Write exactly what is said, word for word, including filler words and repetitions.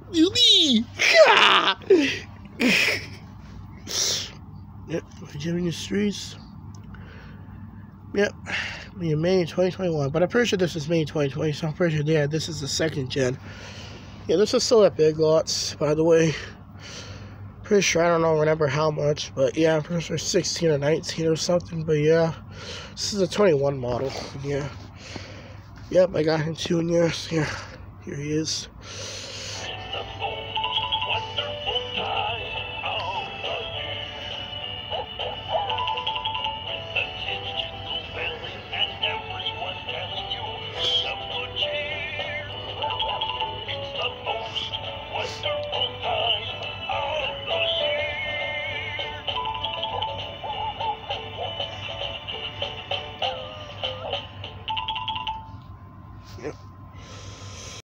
Yep, Gemmy in the streets. Yep, me in May twenty twenty-one. But I'm pretty sure this is May twenty twenty, so I'm pretty sure, yeah, this is the second gen. Yeah, this is still at Big Lots, by the way. Pretty sure, I don't know, remember how much, but yeah, I'm pretty sure sixteen or nineteen or something, but yeah. This is a twenty-one model, yeah. Yep, I got him two years. Yeah, here he is.